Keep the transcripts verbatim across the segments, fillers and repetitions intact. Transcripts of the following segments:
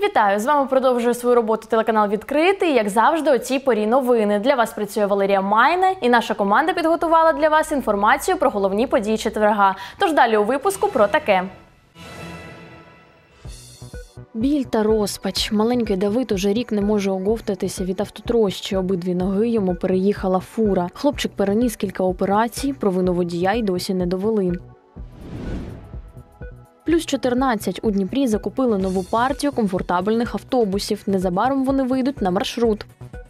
Вітаю! З вами продовжує свою роботу телеканал «Відкритий». Як завжди, о цій порі новини. Для вас працює Валерія Майна, і наша команда підготувала для вас інформацію про головні події четверга. Тож далі у випуску про таке. Біль та розпач. Маленький Давид уже рік не може оговтатися від автотрощі. Обидві ноги йому переїхала фура. Хлопчик переніс кілька операцій, провину водія й досі не довели. Плюс чотирнадцять. У Дніпрі закупили нову партію комфортабельних автобусів. Незабаром вони вийдуть на маршрут.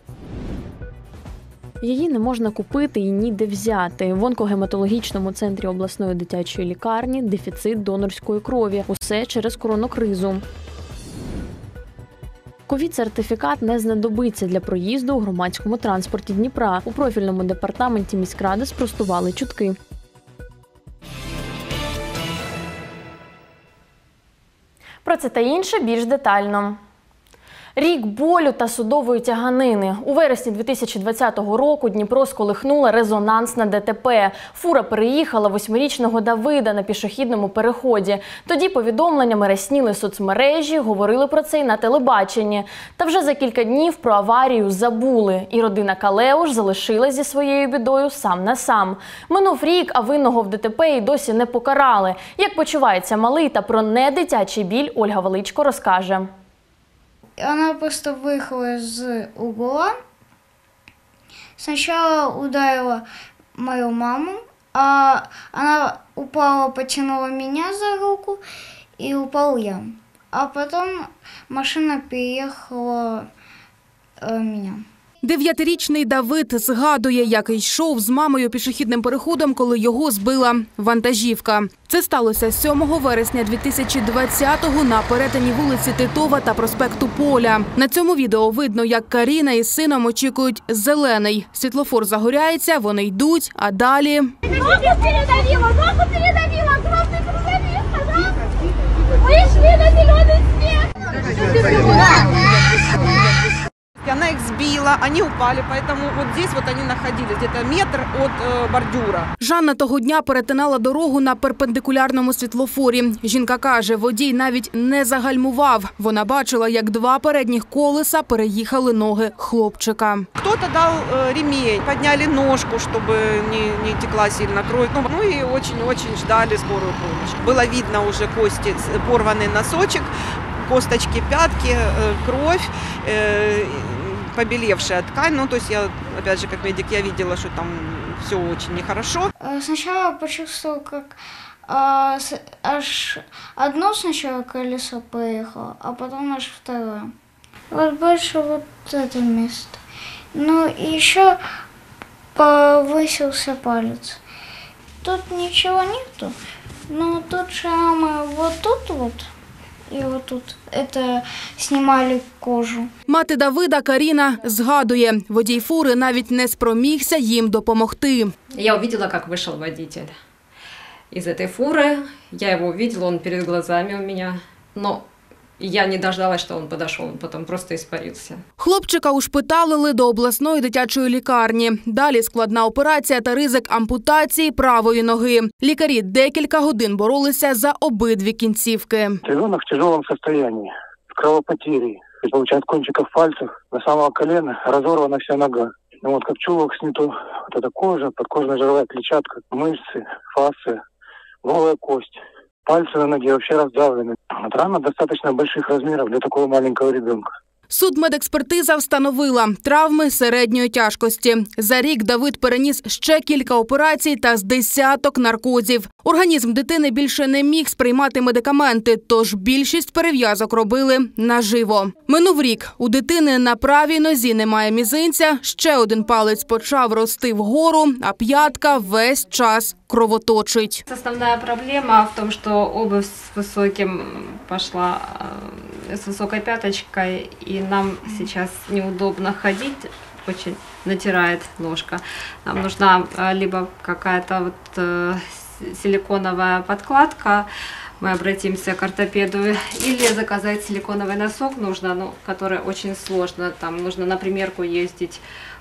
Її не можна купити і ніде взяти. В онкогематологічному центрі обласної дитячої лікарні дефіцит донорської крові. Усе через коронакризу. Ковід-сертифікат не знадобиться для проїзду у громадському транспорті Дніпра. У профільному департаменті міськради спростували чутки. Про це та інше більш детально. Рік болю та судової тяганини. У вересні дві тисячі двадцятого року Дніпро сколихнула резонансна ДТП. Фура переїхала восьмирічного Давида на пішохідному переході. Тоді повідомленнями рясніли соцмережі, говорили про це й на телебаченні. Та вже за кілька днів про аварію забули. І родина Калеуш залишилась зі своєю бідою сам на сам. Минув рік, а винного в ДТП і досі не покарали. Як почувається малий та про недитячий біль, Ольга Величко розкаже. Она просто выехала из угла. Сначала ударила мою маму, а она упала, потянула меня за руку, и упал я. А потом машина переехала э, меня. Дев'ятирічний Давид згадує, як йшов з мамою пішохідним переходом, коли його збила вантажівка. Це сталося сьомого вересня дві тисячі двадцятого на перетині вулиці Титова та проспекту Поля. На цьому відео видно, як Каріна із сином очікують зелений. Світлофор загоряється, вони йдуть, а далі... Ногу передавила, ногу передавила, огромный грузовик, да? Мы шли на зеленый свет. Она их сбила, они упали, поэтому вот здесь вот они находились, где-то метр от э, бордюра. Жанна того дня перетинала дорогу на перпендикулярному світлофорі. Жінка каже, водій навіть не загальмував. Вона бачила, як два передніх колеса переїхали ноги хлопчика. Кто-то дал э, ремень, подняли ножку, чтобы не, не текла сильно кровь. Ну, ну и очень-очень ждали скорую помощь. Было видно уже кости, порванный носочек, косточки пятки, э, кровь, э, побелевшая ткань. Ну, то есть я, опять же, как медик, я видела, что там все очень нехорошо. Сначала почувствовала, как а, аж одно сначала колесо поехало, а потом аж второе. Вот больше вот это место. Ну, и еще повысился палец. Тут ничего нету, но тут шрамы вот тут вот. І отут це знімали кожу. Мати Давида Каріна згадує, водій фури навіть не спромігся їм допомогти. Я увидела, как вышел водитель из этой фуры. Я его увидела, он перед глазами у меня. Но я не дождалась, что он подошел, он потом просто испарился. Хлопчика ушпиталили до обласної дитячої лікарні. Далі складна операція та ризик ампутації правої ноги. Лікарі декілька годин боролися за обидві кінцівки. Ребенок в тяжелом состоянии, с кровопотерей. Получает кончиков пальцев до самого колена, разорвана вся нога. Ну, вот как чулок снято, вот эта кожа, подкожная жировая клетчатка, мышцы, фасция, голая кость. Пальцы на ноге вообще раздавлены. Рана достаточно больших размеров для такого маленького ребенка. Судмедекспертиза встановила травми середньої тяжкості. За рік Давид переніс ще кілька операцій та з десяток наркозів. Організм дитини більше не міг сприймати медикаменти, тож більшість перев'язок робили наживо. Минув рік. У дитини на правій нозі немає мізинця, ще один палець почав рости вгору, а п'ятка весь час кровоточить. Основная проблема в том, что обувь с высоким пошла, с высокой пяточкой, и нам сейчас неудобно ходить, очень натирает ножка. Нам нужна либо какая-то вот силиконовая подкладка, мы обратимся к ортопеду, или заказать силиконовый носок нужно, ну, который очень сложно, там нужно на примерку ездить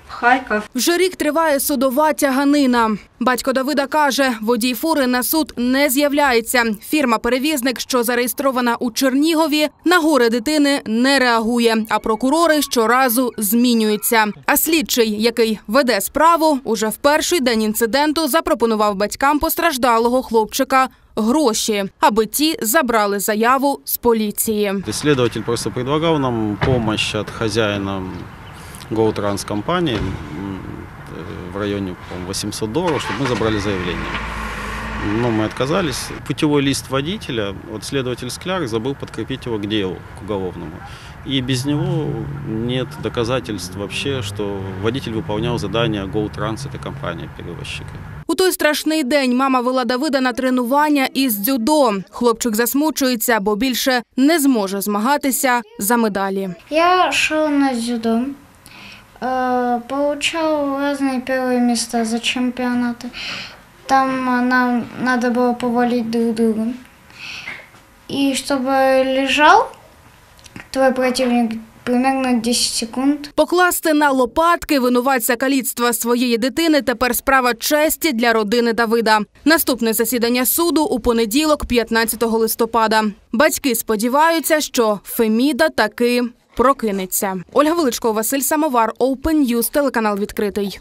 Харків. Вже рік триває судова тяганина. Батько Давида каже, водій фури на суд не з'являється. Фірма-перевізник, що зареєстрована у Чернігові, на горе дитини не реагує, а прокурори щоразу змінюються. А слідчий, який веде справу, уже в перший день інциденту запропонував батькам постраждалого хлопчика гроші, аби ті забрали заяву з поліції. Слідчий просто пропонував нам допомогу від хазяїна GoTrans компании в районе восемьсот долларов, чтобы мы забрали заявление. Но мы отказались. Путевой лист водителя, вот следователь Скляр забыл подкрепить его к делу, к уголовному. И без него нет доказательств вообще, что водитель выполнял задания GoTrans, этой компании-перевозчика. У той страшний день мама вела Давида на тренування із дзюдо. Хлопчик засмучується, бо більше не зможе змагатися за медалі. Я шел на дзюдо. Получал разные первые места за чемпионаты. Там нам надо было повалить друг друга. И чтобы лежал твой противник примерно десять секунд. Покласти на лопатки винуватця каліцтва своєї дитини тепер справа честі для родини Давида. Наступне засідання суду у понеділок, п'ятнадцятого листопада. Батьки сподіваються, що Феміда таки прокинеться. Ольга Величко, Василь Самовар, Open News, телеканал «Відкритий».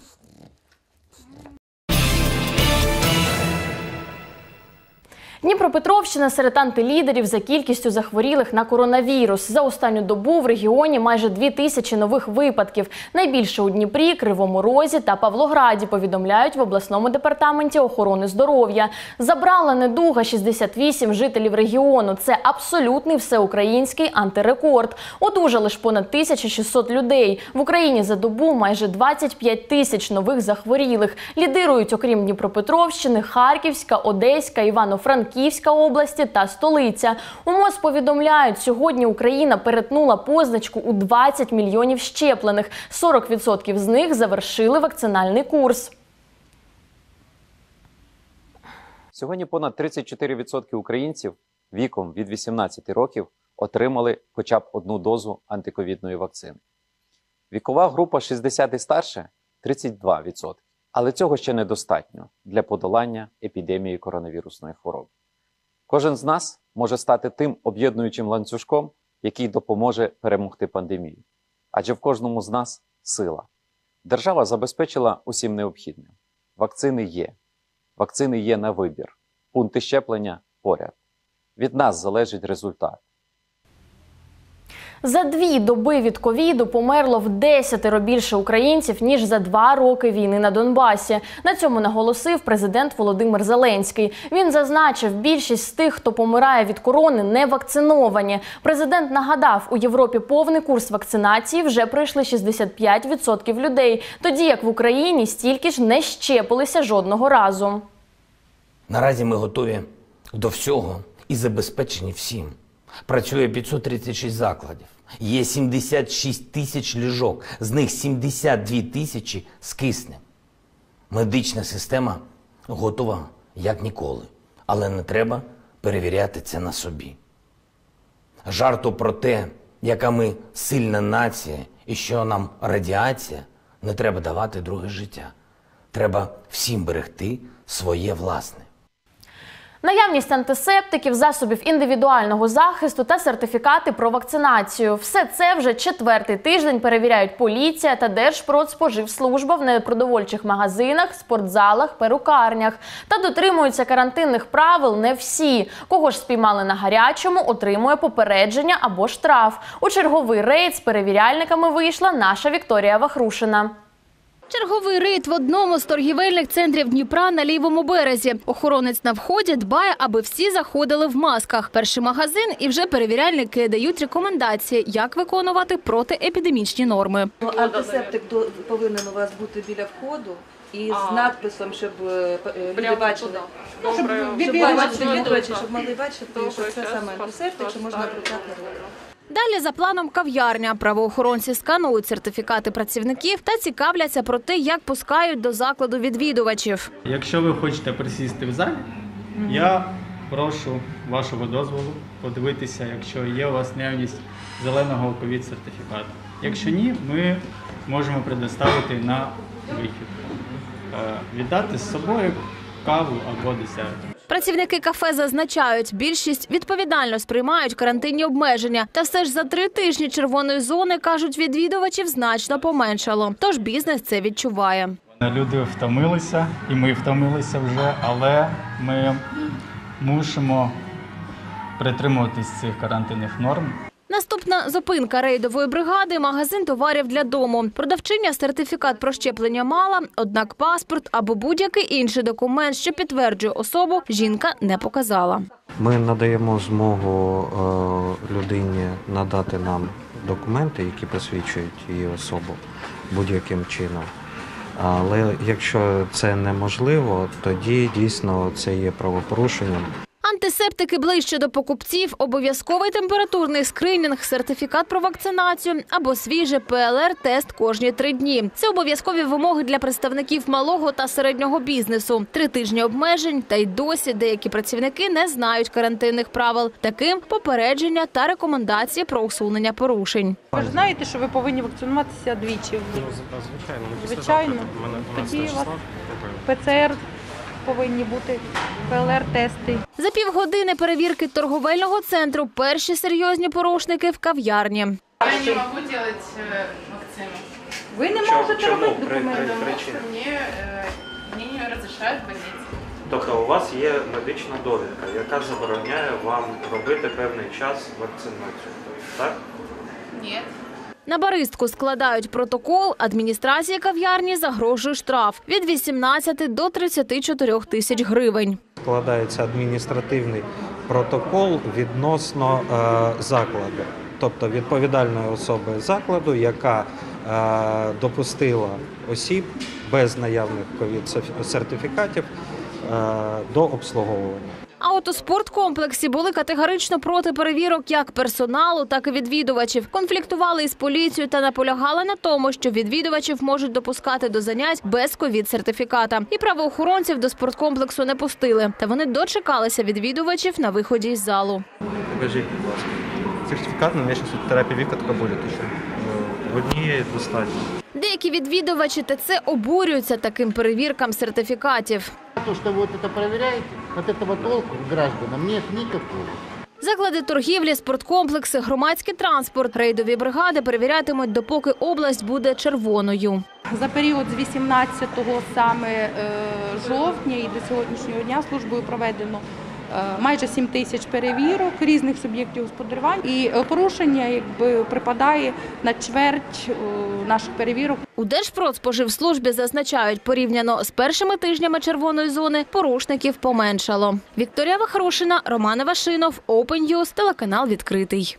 Дніпропетровщина серед антилідерів за кількістю захворілих на коронавірус. За останню добу в регіоні майже дві тисячі нових випадків. Найбільше у Дніпрі, Кривому Розі та Павлограді, повідомляють в обласному департаменті охорони здоров'я. Забрала недуга шістдесят вісім жителів регіону. Це абсолютний всеукраїнський антирекорд. Одужали ж понад тисяча шістсот людей. В Україні за добу майже двадцять п'ять тисяч нових захворілих. Лідирують, окрім Дніпропетровщини, Харківська, Одеська, Івано-Франківська, Київська області та столиця. У МОЗ повідомляють, сьогодні Україна перетнула позначку у двадцять мільйонів щеплених. сорок відсотків з них завершили вакцинальний курс. Сьогодні понад тридцять чотири відсотки українців віком від вісімнадцяти років отримали хоча б одну дозу антиковідної вакцини. Вікова група шістдесят і старше – тридцять два відсотки. Але цього ще недостатньо для подолання епідемії коронавірусної хвороби. Кожен з нас може стати тим об'єднуючим ланцюжком, який допоможе перемогти пандемію. Адже в кожному з нас сила. Держава забезпечила усім необхідним. Вакцини є. Вакцини є на вибір. Пункти щеплення поряд. Від нас залежить результат. За дві доби від ковіду померло в десятеро більше українців, ніж за два роки війни на Донбасі. На цьому наголосив президент Володимир Зеленський. Він зазначив, більшість з тих, хто помирає від корони, не вакциновані. Президент нагадав, у Європі повний курс вакцинації вже пройшли шістдесят п'ять відсотків людей, тоді як в Україні стільки ж не щепилися жодного разу. Наразі ми готові до всього і забезпечені всім. Працює п'ятсот тридцять шість закладів. Є сімдесят шість тисяч ліжок, з них сімдесят дві тисячі з киснем. Медична система готова як ніколи, але не треба перевіряти це на собі. Жарту про те, яка ми сильна нація і що нам радіація, не треба давати друге життя. Треба всім берегти своє власне. Наявність антисептиків, засобів індивідуального захисту та сертифікати про вакцинацію. Все це вже четвертий тиждень перевіряють поліція та Держпродспоживслужба в непродовольчих магазинах, спортзалах, перукарнях. Та дотримуються карантинних правил не всі. Кого ж спіймали на гарячому, отримує попередження або штраф. У черговий рейд з перевіряльниками вийшла наша Вікторія Вахрушина. Черговий рейд в одному з торгівельних центрів Дніпра на лівому березі. Охоронець на вході дбає, аби всі заходили в масках. Перший магазин і вже перевіряльники дають рекомендації, як виконувати протиепідемічні норми. Антисептик повинен у вас бути біля входу і з надписом, щоб люди бачили. Щоб відвідувачі, щоб могли бачити, що це саме антисептик, що можна притати руки. Далі за планом кав'ярня. Правоохоронці сканують сертифікати працівників та цікавляться про те, як пускають до закладу відвідувачів. Якщо ви хочете присісти в залі, я прошу вашого дозволу подивитися, якщо є у вас наявність зеленого ковід-сертифікату. Якщо ні, ми можемо предоставити на вихід. Е, Віддати з собою каву або десерт. Працівники кафе зазначають, більшість відповідально сприймають карантинні обмеження. Та все ж за три тижні червоної зони, кажуть, відвідувачів значно поменшало. Тож бізнес це відчуває. Люди втомилися, і ми втомилися вже, але ми мусимо притримуватись цих карантинних норм. Наступна зупинка рейдової бригади – магазин товарів для дому. Продавчиня сертифікат про щеплення мала, однак паспорт або будь-який інший документ, що підтверджує особу, жінка не показала. Ми надаємо змогу е, людині надати нам документи, які посвідчують її особу будь-яким чином. Але якщо це неможливо, тоді дійсно це є правопорушенням. Антисептики ближче до покупців, обов'язковий температурний скринінг, сертифікат про вакцинацію або свіжий пе ел ер-тест кожні три дні. Це обов'язкові вимоги для представників малого та середнього бізнесу. Три тижні обмежень, та й досі деякі працівники не знають карантинних правил. Таким попередження та рекомендації про усунення порушень. Ви ж знаєте, що ви повинні вакцинуватися двічі? Звичайно. Звичайно. Тоді у вас пе це ер повинні бути, пе ел ер-тести. За півгодини перевірки торговельного центру перші серйозні порушники в кав'ярні. Я не можу робити вакцину. Ви не можете робити документи? Мені не розрішають в больниці. Тобто у вас є медична довідка, яка забороняє вам робити певний час вакцинацію, так? Ні. На баристку складають протокол, адміністрації кав'ярні загрожує штраф від вісімнадцяти до тридцяти чотирьох тисяч гривень. Складається адміністративний протокол відносно е, закладу, тобто відповідальної особи закладу, яка е, допустила осіб без наявних ковід-сертифікатів е, до обслуговування. А от у спорткомплексі були категорично проти перевірок як персоналу, так і відвідувачів. Конфліктували із поліцією та наполягали на тому, що відвідувачів можуть допускати до занять без ковід-сертифіката. І правоохоронців до спорткомплексу не пустили. Та вони дочекалися відвідувачів на виході із залу. Покажіть, будь ласка. Сертифікат на мене зараз терапія віка така буде ще. Однієї достатньо. Деякі відвідувачі ТЦ обурюються таким перевіркам сертифікатів. То, что вы вот это проверяете, от этого толку гражданам нет никакого. Заклади торгівлі, спорткомплекси, громадський транспорт. Рейдові бригади перевірятимуть, допоки область буде червоною. За період з вісімнадцятого саме жовтня і до сьогоднішнього дня службою проведено майже сім тисяч перевірок різних суб'єктів господарювань. І порушення якби припадає на чверть наших перевірок. У Держпродспоживслужбі зазначають, порівняно з першими тижнями червоної зони порушників поменшало. Вікторія Вахрушина, Роман Івашинов, Open News, телеканал «Відкритий».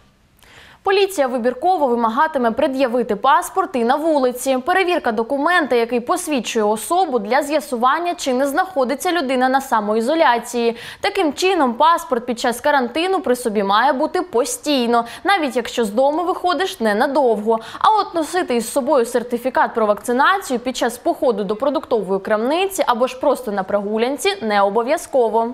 Поліція вибірково вимагатиме пред'явити паспорт і на вулиці. Перевірка документа, який посвідчує особу для з'ясування, чи не знаходиться людина на самоізоляції. Таким чином, паспорт під час карантину при собі має бути постійно, навіть якщо з дому виходиш ненадовго. А от носити із собою сертифікат про вакцинацію під час походу до продуктової крамниці або ж просто на прогулянці не обов'язково.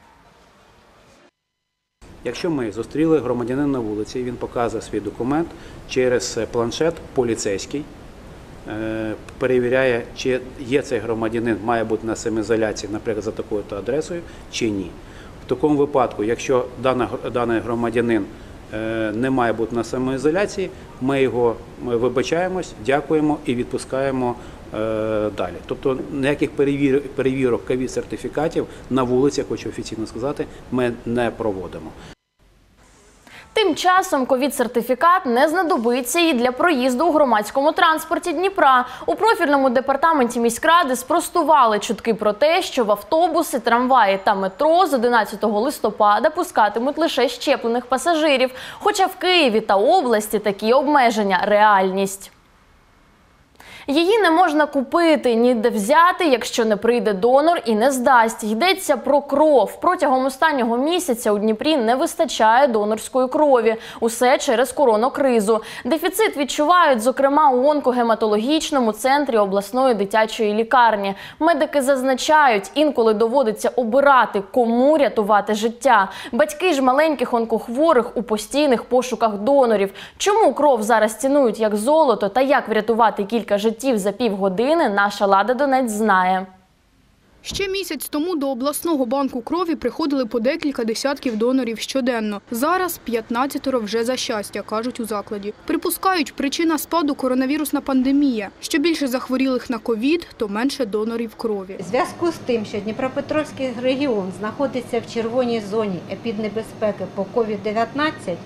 Якщо ми зустріли громадянина на вулиці, він показує свій документ через планшет поліцейський, перевіряє, чи є цей громадянин, має бути на самоізоляції, наприклад, за такою-то адресою, чи ні. В такому випадку, якщо даний громадянин не має бути на самоізоляції, ми його вибачаємось, дякуємо і відпускаємо далі. Тобто ніяких перевірок ковід-сертифікатів на вулиці, хочу офіційно сказати, ми не проводимо. Тим часом ковід-сертифікат не знадобиться і для проїзду у громадському транспорті Дніпра. У профільному департаменті міськради спростували чутки про те, що в автобуси, трамваї та метро з одинадцятого листопада пускатимуть лише щеплених пасажирів. Хоча в Києві та області такі обмеження – реальність. Її не можна купити, ніде взяти, якщо не прийде донор і не здасть. Йдеться про кров. Протягом останнього місяця у Дніпрі не вистачає донорської крові. Усе через коронакризу. Дефіцит відчувають, зокрема, у онкогематологічному центрі обласної дитячої лікарні. Медики зазначають, інколи доводиться обирати, кому рятувати життя. Батьки ж маленьких онкохворих у постійних пошуках донорів. Чому кров зараз цінують як золото та як врятувати кілька життів за півгодини, наша Лада Донець знає. Ще місяць тому до обласного банку крові приходили по декілька десятків донорів щоденно. Зараз п'ятнадцятеро вже за щастя, кажуть у закладі. Припускають, причина спаду – коронавірусна пандемія. Що більше захворілих на ковід, то менше донорів крові. У зв'язку з тим, що Дніпропетровський регіон знаходиться в червоній зоні епіднебезпеки по ковід дев'ятнадцять,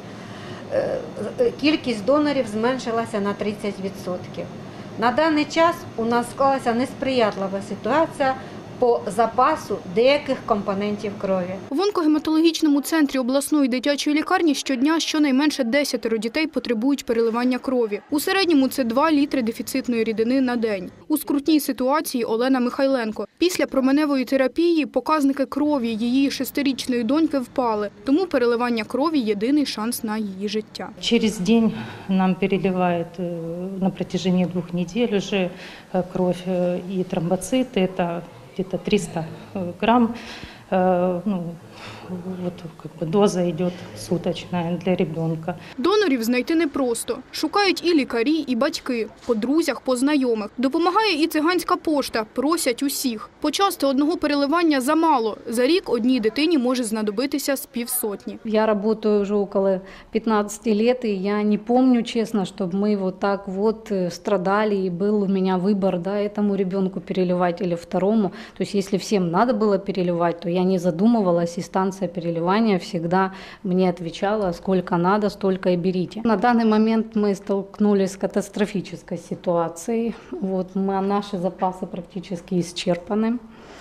кількість донорів зменшилася на тридцять відсотків. На даний час у нас склалася несприятлива ситуація по запасу деяких компонентів крові. В онкогематологічному центрі обласної дитячої лікарні щодня щонайменше десятеро дітей потребують переливання крові. У середньому це два літри дефіцитної рідини на день. У скрутній ситуації Олена Михайленко. Після променевої терапії показники крові її шестирічної доньки впали. Тому переливання крові – єдиний шанс на її життя. Через день нам переливають на протяжении двух недель уже кровь и тромбоциты. Это где-то триста грамм, ну, вот как бы доза идет суточная для ребенка. Донорів знайти непросто. Шукають і лікарі, і батьки, по друзях, по знайомих. Допомагає і циганська пошта, просять усіх. Почасти одного переливання замало. За рік одній дитині може знадобитися з півсотні. Я работаю уже около пятнадцати лет, и я не помню, честно, чтобы мы вот так вот страдали, и был у меня выбор, да, этому ребенку переливать или второму. То есть если всем надо было переливать, то я не задумывалась, и станция переливания всегда мне отвечала, сколько надо, столько и берите. На данный момент мы столкнулись с катастрофической ситуацией. Вот, мы, наши запасы практически исчерпаны.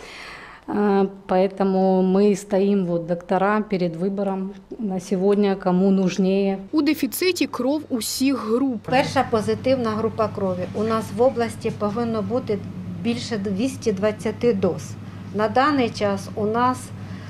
Поэтому мы стоим, вот, доктора, перед выбором на сьогодні, кому нужнее. У дефіциті кров усіх груп. Перша позитивна група крові. У нас в області повинно бути більше двісті двадцять доз. На даний час у нас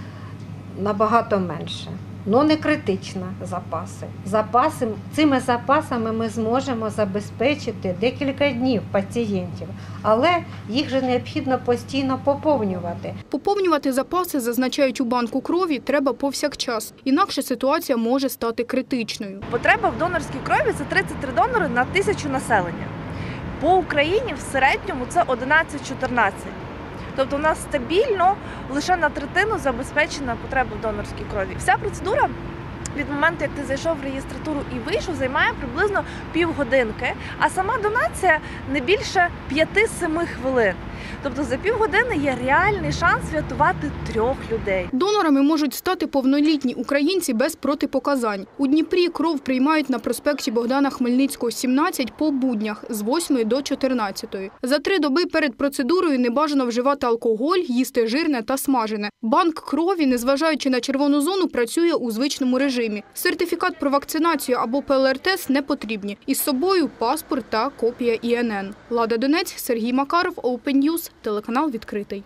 набагато менше, але не критично запаси. Запаси. Цими запасами ми зможемо забезпечити декілька днів пацієнтів, але їх же необхідно постійно поповнювати. Поповнювати запаси, зазначають у банку крові, треба повсякчас. Інакше ситуація може стати критичною. Потреба в донорській крові – це тридцять три донори на тисячу населення. По Україні в середньому це одинадцять-чотирнадцять. Тобто у нас стабільно лише на третину забезпечена потреба в донорській крові. Вся процедура від моменту, як ти зайшов в реєстратуру і вийшов, займає приблизно півгодинки, а сама донація не більше п'яти-семи хвилин. Тобто за півгодини є реальний шанс врятувати трьох людей. Донорами можуть стати повнолітні українці без протипоказань. У Дніпрі кров приймають на проспекті Богдана Хмельницького, сімнадцять по буднях з восьмої до чотирнадцятої. За три доби перед процедурою не бажано вживати алкоголь, їсти жирне та смажене. Банк крові, незважаючи на червону зону, працює у звичному режимі. Сертифікат про вакцинацію або пе ел ер-тест не потрібні. Із собою паспорт та копія і ен ен. Лада Донець, Сергій Макаров, Open News, телеканал «Відкритий».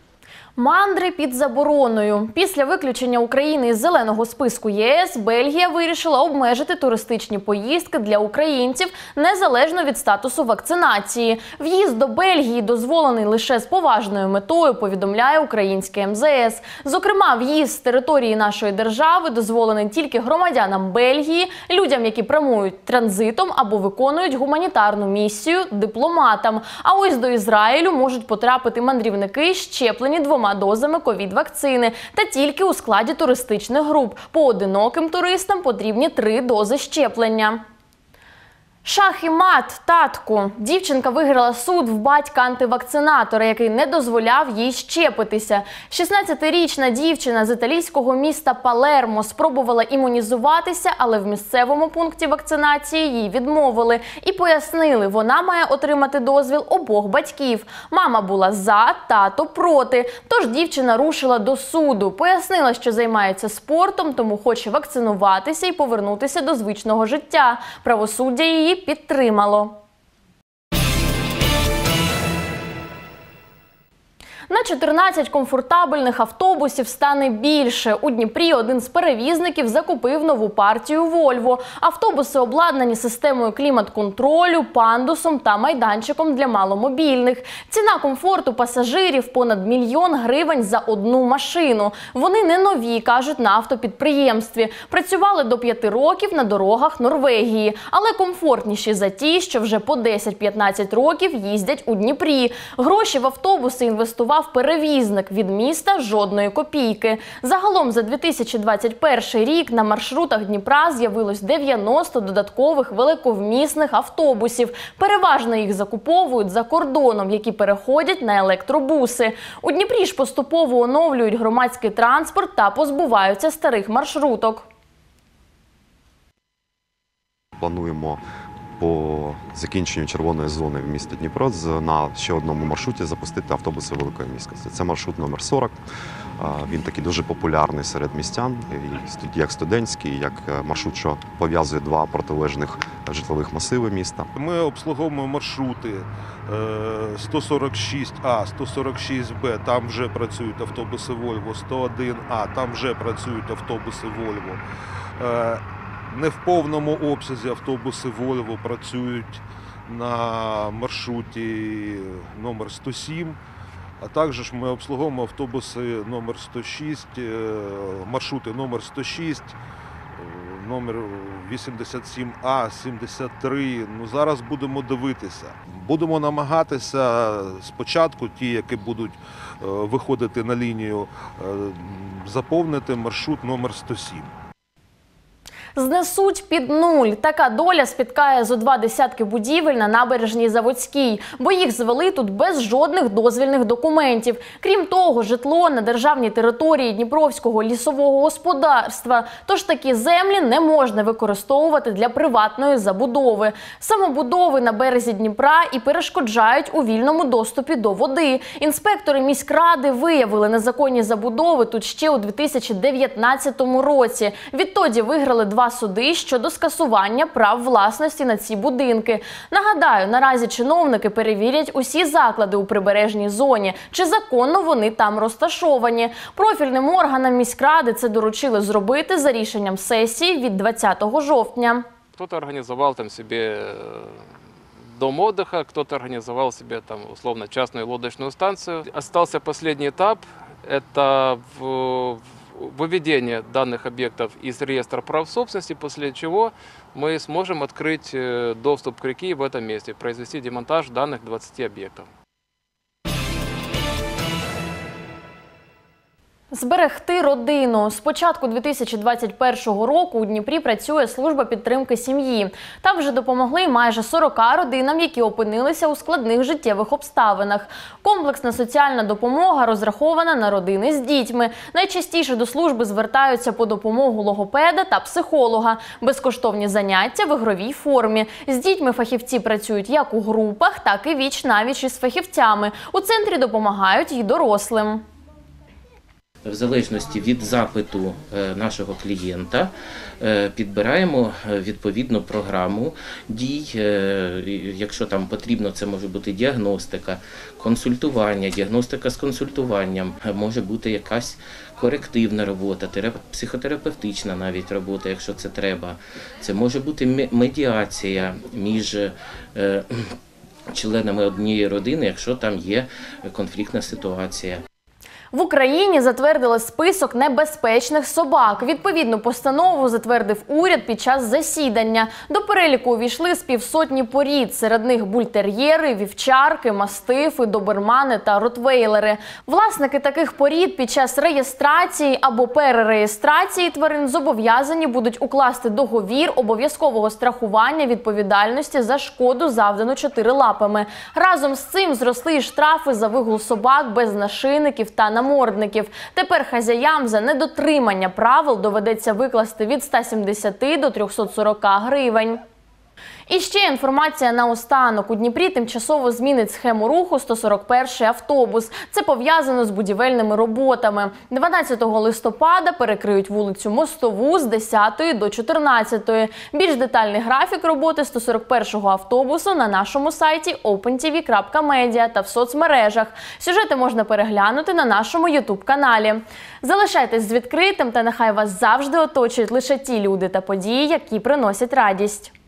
Мандри під забороною. Після виключення України із зеленого списку є ес, Бельгія вирішила обмежити туристичні поїздки для українців незалежно від статусу вакцинації. В'їзд до Бельгії дозволений лише з поважною метою, повідомляє українське ем зе ес. Зокрема, в'їзд з території нашої держави дозволений тільки громадянам Бельгії, людям, які прямують транзитом або виконують гуманітарну місію, дипломатам. А ось до Ізраїлю можуть потрапити мандрівники, щеплені двома дозами ковід-вакцини та тільки у складі туристичних груп. Поодиноким туристам потрібні три дози щеплення. Шах і мат, татку. Дівчинка виграла суд в батька антивакцинатора, який не дозволяв їй щепитися. шістнадцятирічна дівчина з італійського міста Палермо спробувала імунізуватися, але в місцевому пункті вакцинації їй відмовили. І пояснили, вона має отримати дозвіл обох батьків. Мама була за, тато проти. Тож дівчина рушила до суду. Пояснила, що займається спортом, тому хоче вакцинуватися і повернутися до звичного життя. Правосуддя її підтримало. На чотирнадцять комфортабельних автобусів стане більше. У Дніпрі один з перевізників закупив нову партію «Вольво». Автобуси обладнані системою клімат-контролю, пандусом та майданчиком для маломобільних. Ціна комфорту пасажирів – понад мільйон гривень за одну машину. Вони не нові, кажуть на автопідприємстві. Працювали до п'яти років на дорогах Норвегії. Але комфортніші за ті, що вже по десять-п'ятнадцять років їздять у Дніпрі. Гроші в автобуси інвестував перевізник. Від міста жодної копійки. Загалом за дві тисячі двадцять перший рік на маршрутах Дніпра з'явилось дев'яносто додаткових великовмісних автобусів. Переважно їх закуповують за кордоном, які переходять на електробуси. У Дніпрі ж поступово оновлюють громадський транспорт та позбуваються старих маршруток. Плануємо по закінченню червоної зони в місті Дніпро на ще одному маршруті запустити автобуси великої міськості. Це маршрут номер сорок. Він такий дуже популярний серед містян, як студентський, як маршрут, що пов'язує два протилежних житлових масиви міста. Ми обслуговуємо маршрути сто сорок шість А, сто сорок шість Б, там вже працюють автобуси Volvo, сто один А, там вже працюють автобуси Volvo. Не в повному обсязі автобуси Volvo працюють на маршруті номер сто сім, а також ми обслуговуємо автобуси номер сто шість, маршрути номер сто шість, номер вісімдесят сім А, сімдесят три. Ну, зараз будемо дивитися. Будемо намагатися спочатку ті, які будуть виходити на лінію, заповнити маршрут номер сто сім. Знесуть під нуль. Така доля спіткає зо два десятки будівель на набережній Заводській, бо їх звели тут без жодних дозвільних документів. Крім того, житло на державній території Дніпровського лісового господарства. Тож такі землі не можна використовувати для приватної забудови. Самобудови на березі Дніпра і перешкоджають у вільному доступі до води. Інспектори міськради виявили незаконні забудови тут ще у дві тисячі дев'ятнадцятому році. Відтоді виграли два суди щодо скасування прав власності на ці будинки. Нагадаю, наразі чиновники перевірять усі заклади у прибережній зоні, чи законно вони там розташовані. Профільним органам міськради це доручили зробити за рішенням сесії від двадцятого жовтня. Хтось організував там собі дом отдыха, кто-то организовал себе там условно частную лодочную станцию. Остался последний этап – это в выведение данных объектов из реестра прав собственности, после чего мы сможем открыть доступ к реке в этом месте, произвести демонтаж данных двадцати объектов. Зберегти родину. З початку дві тисячі двадцять першого року у Дніпрі працює служба підтримки сім'ї. Там вже допомогли майже сорока родинам, які опинилися у складних життєвих обставинах. Комплексна соціальна допомога розрахована на родини з дітьми. Найчастіше до служби звертаються по допомогу логопеда та психолога. Безкоштовні заняття в ігровій формі. З дітьми фахівці працюють як у групах, так і віч-навіч із фахівцями. У центрі допомагають і дорослим. В залежності від запиту нашого клієнта підбираємо відповідну програму дій. Якщо там потрібно, це може бути діагностика, консультування, діагностика з консультуванням, може бути якась корективна робота, психотерапевтична навіть робота, якщо це треба. Це може бути медіація між членами однієї родини, якщо там є конфліктна ситуація. В Україні затвердили список небезпечних собак. Відповідну постанову затвердив уряд під час засідання. До переліку увійшли з півсотні порід. Серед них бультер'єри, вівчарки, мастифи, добермани та ротвейлери. Власники таких порід під час реєстрації або перереєстрації тварин зобов'язані будуть укласти договір обов'язкового страхування відповідальності за шкоду, завдану чотирилапими. Разом з цим зросли і штрафи за вигул собак без нашийників та намордників. намордників. Тепер хазяям за недотримання правил доведеться викласти від ста сімдесяти до трьохсот сорока гривень. І ще інформація наостанок. У Дніпрі тимчасово змінить схему руху сто сорок перший автобус. Це пов'язано з будівельними роботами. дванадцятого листопада перекриють вулицю Мостову з десятої до чотирнадцятої. Більш детальний графік роботи сто сорок першого автобусу на нашому сайті опен ті ві крапка медіа та в соцмережах. Сюжети можна переглянути на нашому ютуб-каналі. Залишайтесь з відкритим та нехай вас завжди оточують лише ті люди та події, які приносять радість.